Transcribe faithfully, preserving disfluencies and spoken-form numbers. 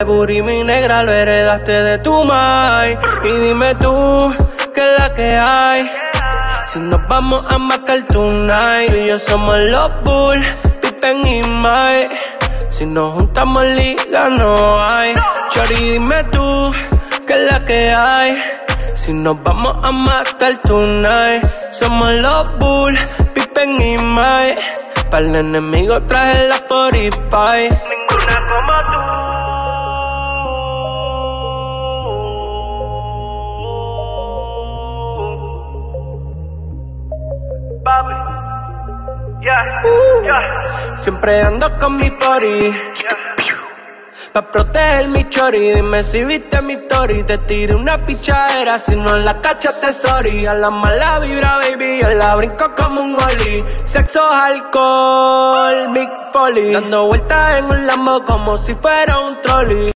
Booty, mi negra, lo heredaste de tu mai. Y dime tú, ¿qué es la que hay? Si nos vamos a matar tonight. Tú y yo somos los Bull, Pippen y Mike. Si nos juntamos liga no hay. Chori, dime tú, ¿qué es la que hay? Si nos vamos a matar tonight. Somos los Bull, Pippen y Mike. Para el enemigo traje la Spotify. Ninguna como tú. Papi, yeah, uh, yeah. Siempre ando con mi pori, yeah. Pa' proteger mi chori. Dime si viste mi story. Te tiré una pichadera, si no la cachaste, sorry. A la mala vibra, baby, yo la brinco como un ollie. Sexo, alcohol, Big Folly. Dando vueltas en un Lambo como si fuera un trolley.